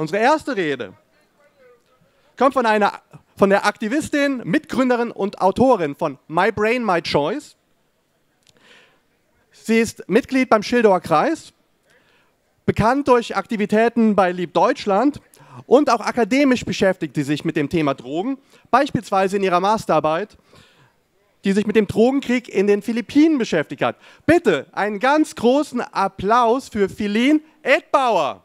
Unsere erste Rede kommt von der Aktivistin, Mitgründerin und Autorin von My Brain, My Choice. Sie ist Mitglied beim Schildower Kreis, bekannt durch Aktivitäten bei Lieb Deutschland und auch akademisch beschäftigt sie sich mit dem Thema Drogen, beispielsweise in ihrer Masterarbeit, die sich mit dem Drogenkrieg in den Philippinen beschäftigt hat. Bitte einen ganz großen Applaus für Philin Edbauer.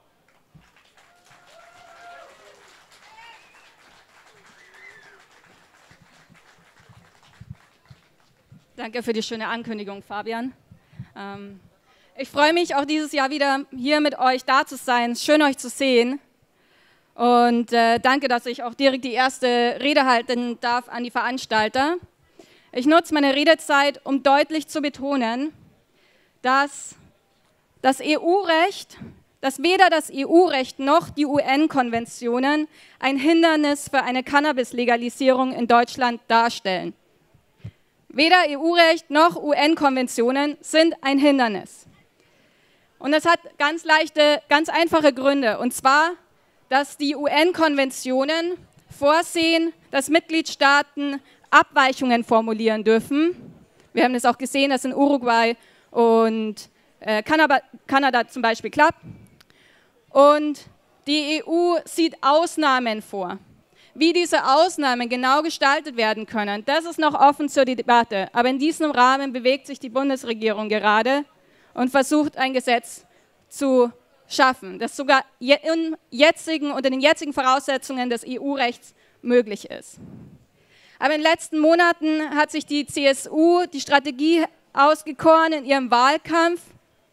Danke für die schöne Ankündigung, Fabian. Ich freue mich auch dieses Jahr wieder hier mit euch da zu sein. Schön euch zu sehen. Und danke, dass ich auch direkt die erste Rede halten darf an die Veranstalter. Ich nutze meine Redezeit, um deutlich zu betonen, dass das EU-Recht, dass weder das EU-Recht noch die UN-Konventionen ein Hindernis für eine Cannabis-Legalisierung in Deutschland darstellen. Weder EU-Recht noch UN-Konventionen sind ein Hindernis. Und das hat ganz einfache Gründe. Und zwar, dass die UN-Konventionen vorsehen, dass Mitgliedstaaten Abweichungen formulieren dürfen. Wir haben das auch gesehen, dass in Uruguay und Kanada zum Beispiel klappt. Und die EU sieht Ausnahmen vor. Wie diese Ausnahmen genau gestaltet werden können, das ist noch offen zur Debatte. Aber in diesem Rahmen bewegt sich die Bundesregierung gerade und versucht, ein Gesetz zu schaffen, das sogar unter den jetzigen Voraussetzungen des EU-Rechts möglich ist. Aber in den letzten Monaten hat sich die CSU die Strategie ausgekoren in ihrem Wahlkampf,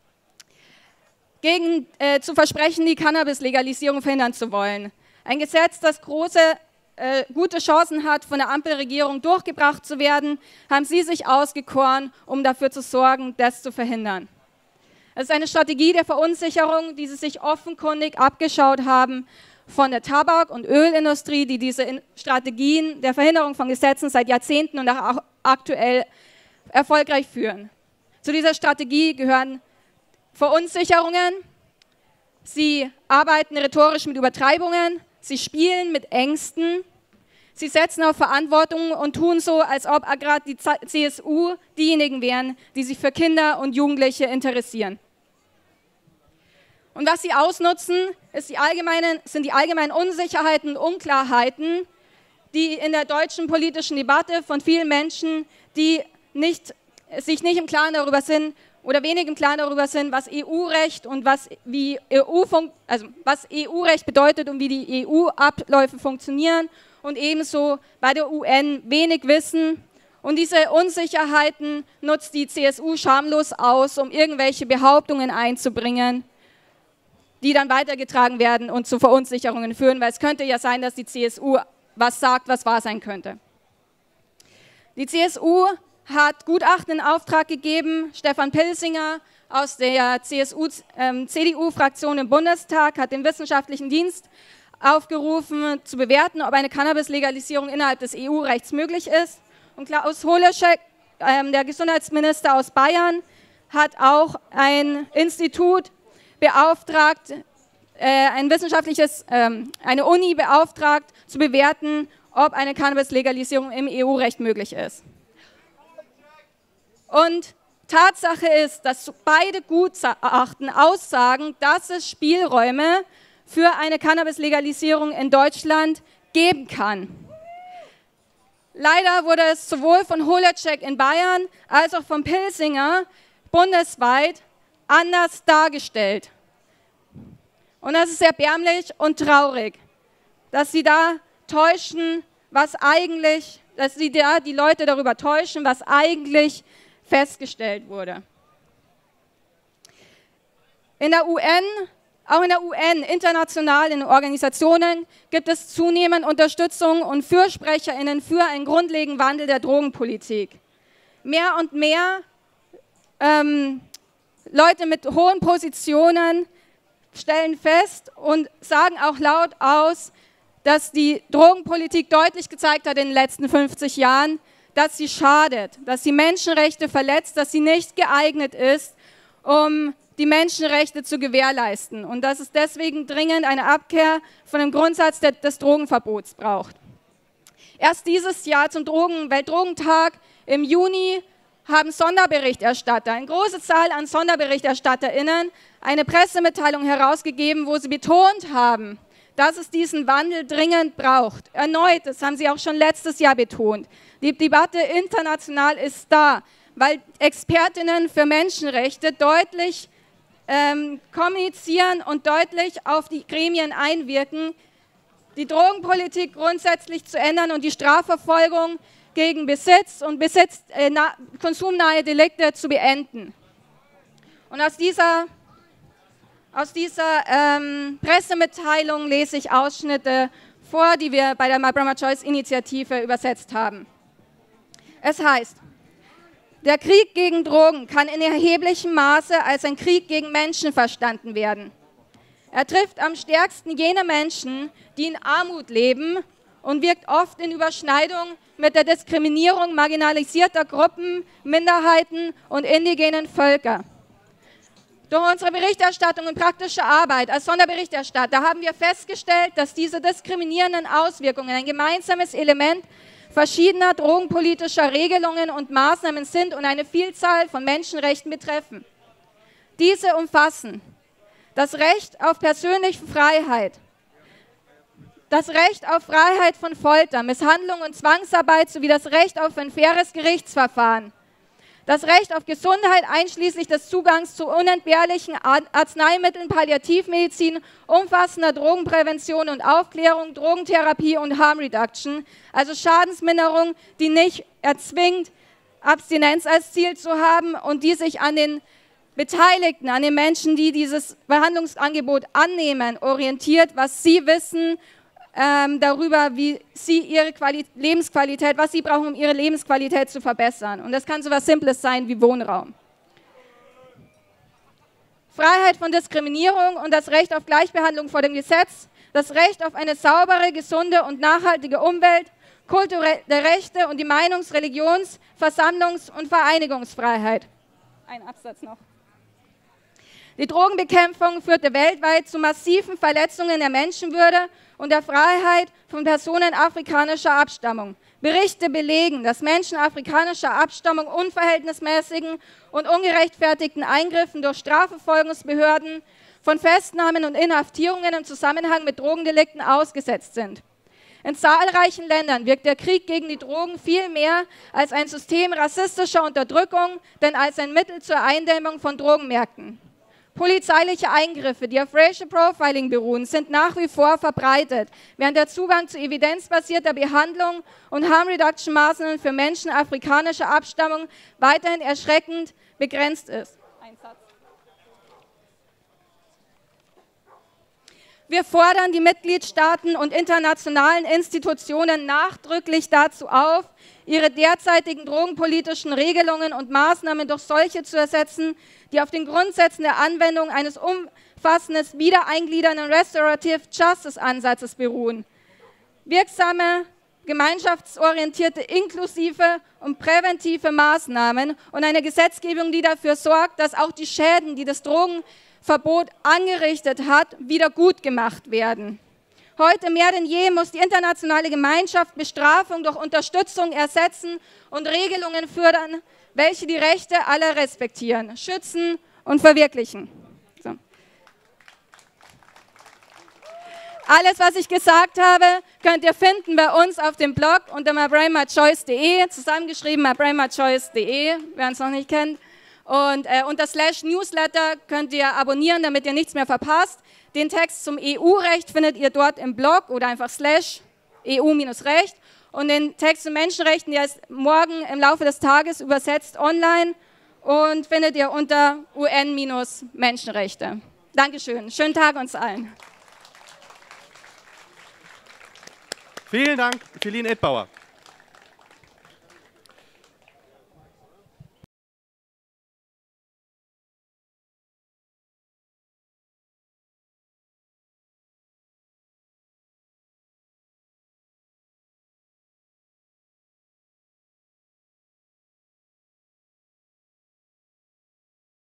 zu versprechen, die Cannabis-Legalisierung verhindern zu wollen. Ein Gesetz, das gute Chancen hat, von der Ampelregierung durchgebracht zu werden, haben sie sich ausgekoren, um dafür zu sorgen, das zu verhindern. Es ist eine Strategie der Verunsicherung, die sie sich offenkundig abgeschaut haben von der Tabak- und Ölindustrie, die diese Strategien der Verhinderung von Gesetzen seit Jahrzehnten und auch aktuell erfolgreich führen. Zu dieser Strategie gehören Verunsicherungen, sie arbeiten rhetorisch mit Übertreibungen, sie spielen mit Ängsten, sie setzen auf Verantwortung und tun so, als ob gerade die CSU diejenigen wären, die sich für Kinder und Jugendliche interessieren. Und was sie ausnutzen, sind die allgemeinen Unsicherheiten und Unklarheiten, die in der deutschen politischen Debatte von vielen Menschen, die sich nicht im Klaren darüber sind oder wenig im Klaren darüber sind, was EU-Recht und was EU-Recht bedeutet und wie die EU-Abläufe funktionieren und ebenso bei der UN wenig wissen. Und diese Unsicherheiten nutzt die CSU schamlos aus, um irgendwelche Behauptungen einzubringen, die dann weitergetragen werden und zu Verunsicherungen führen, weil es könnte ja sein, dass die CSU was sagt, was wahr sein könnte. Die CSU hat Gutachten in Auftrag gegeben. Stefan Pilsinger aus der CDU-Fraktion im Bundestag hat den wissenschaftlichen Dienst aufgerufen, zu bewerten, ob eine Cannabis-Legalisierung innerhalb des EU-Rechts möglich ist. Und Klaus Holeschek, der Gesundheitsminister aus Bayern, hat auch ein Institut beauftragt, eine Uni beauftragt, zu bewerten, ob eine Cannabis-Legalisierung im EU-Recht möglich ist. Und Tatsache ist, dass beide Gutachten aussagen, dass es Spielräume für eine Cannabis-Legalisierung in Deutschland geben kann. Leider wurde es sowohl von Holeschek in Bayern als auch von Pilsinger bundesweit anders dargestellt. Und das ist erbärmlich und traurig, dass sie da täuschen, dass sie da die Leute darüber täuschen, was eigentlich festgestellt wurde. Auch in der UN, international in Organisationen, gibt es zunehmend Unterstützung und FürsprecherInnen für einen grundlegenden Wandel der Drogenpolitik. Mehr und mehr Leute mit hohen Positionen stellen fest und sagen auch laut aus, dass die Drogenpolitik deutlich gezeigt hat in den letzten 50 Jahren, dass sie schadet, dass sie Menschenrechte verletzt, dass sie nicht geeignet ist, um die Menschenrechte zu gewährleisten und dass es deswegen dringend eine Abkehr von dem Grundsatz des Drogenverbots braucht. Erst dieses Jahr zum Weltdrogentag im Juni haben Sonderberichterstatter, eine große Zahl an SonderberichterstatterInnen, eine Pressemitteilung herausgegeben, wo sie betont haben, dass es diesen Wandel dringend braucht. Erneut, das haben sie auch schon letztes Jahr betont. Die Debatte international ist da, weil Expertinnen für Menschenrechte deutlich kommunizieren und deutlich auf die Gremien einwirken, die Drogenpolitik grundsätzlich zu ändern und die Strafverfolgung gegen Besitz und konsumnahe Delikte zu beenden. Und aus dieser Pressemitteilung lese ich Ausschnitte vor, die wir bei der My Brahma Choice Initiative übersetzt haben. Es heißt: Der Krieg gegen Drogen kann in erheblichem Maße als ein Krieg gegen Menschen verstanden werden. Er trifft am stärksten jene Menschen, die in Armut leben und wirkt oft in Überschneidung mit der Diskriminierung marginalisierter Gruppen, Minderheiten und indigenen Völker. Durch unsere Berichterstattung und praktische Arbeit als Sonderberichterstatter haben wir festgestellt, dass diese diskriminierenden Auswirkungen ein gemeinsames Element verschiedener drogenpolitischer Regelungen und Maßnahmen sind und eine Vielzahl von Menschenrechten betreffen. Diese umfassen das Recht auf persönliche Freiheit, das Recht auf Freiheit von Folter, Misshandlung und Zwangsarbeit sowie das Recht auf ein faires Gerichtsverfahren, das Recht auf Gesundheit einschließlich des Zugangs zu unentbehrlichen Arzneimitteln, Palliativmedizin, umfassender Drogenprävention und Aufklärung, Drogentherapie und Harm Reduction, also Schadensminderung, die nicht erzwingt, Abstinenz als Ziel zu haben und die sich an den Beteiligten, an den Menschen, die dieses Behandlungsangebot annehmen, orientiert, was sie wissen darüber, wie sie ihre Lebensqualität, was sie brauchen, um ihre Lebensqualität zu verbessern. Und das kann so etwas Simples sein wie Wohnraum. Freiheit von Diskriminierung und das Recht auf Gleichbehandlung vor dem Gesetz, das Recht auf eine saubere, gesunde und nachhaltige Umwelt, kulturelle Rechte und die Meinungs-, Religions-, Versammlungs- und Vereinigungsfreiheit. Ein Absatz noch. Die Drogenbekämpfung führte weltweit zu massiven Verletzungen der Menschenwürde und der Freiheit von Personen afrikanischer Abstammung. Berichte belegen, dass Menschen afrikanischer Abstammung unverhältnismäßigen und ungerechtfertigten Eingriffen durch Strafverfolgungsbehörden von Festnahmen und Inhaftierungen im Zusammenhang mit Drogendelikten ausgesetzt sind. In zahlreichen Ländern wirkt der Krieg gegen die Drogen viel mehr als ein System rassistischer Unterdrückung, denn als ein Mittel zur Eindämmung von Drogenmärkten. Polizeiliche Eingriffe, die auf Racial Profiling beruhen, sind nach wie vor verbreitet, während der Zugang zu evidenzbasierter Behandlung und Harm Reduction Maßnahmen für Menschen afrikanischer Abstammung weiterhin erschreckend begrenzt ist. Wir fordern die Mitgliedstaaten und internationalen Institutionen nachdrücklich dazu auf, ihre derzeitigen drogenpolitischen Regelungen und Maßnahmen durch solche zu ersetzen, die auf den Grundsätzen der Anwendung eines umfassenden, wiedereingliedernden Restorative Justice Ansatzes beruhen. Wirksame, gemeinschaftsorientierte, inklusive und präventive Maßnahmen und eine Gesetzgebung, die dafür sorgt, dass auch die Schäden, die das Drogenverbot angerichtet hat, wieder gut gemacht werden. Heute mehr denn je muss die internationale Gemeinschaft Bestrafung durch Unterstützung ersetzen und Regelungen fördern, welche die Rechte aller respektieren, schützen und verwirklichen. So. Alles, was ich gesagt habe, könnt ihr finden bei uns auf dem Blog unter mybrahmachoice.de, zusammengeschrieben mybrahmachoice.de, wer uns noch nicht kennt. Und unter /Newsletter könnt ihr abonnieren, damit ihr nichts mehr verpasst. Den Text zum EU-Recht findet ihr dort im Blog oder einfach /EU-Recht. Und den Text zu Menschenrechten, der ist morgen im Laufe des Tages übersetzt online und findet ihr unter UN-Menschenrechte. Dankeschön. Schönen Tag uns allen. Vielen Dank, Feline Edbauer.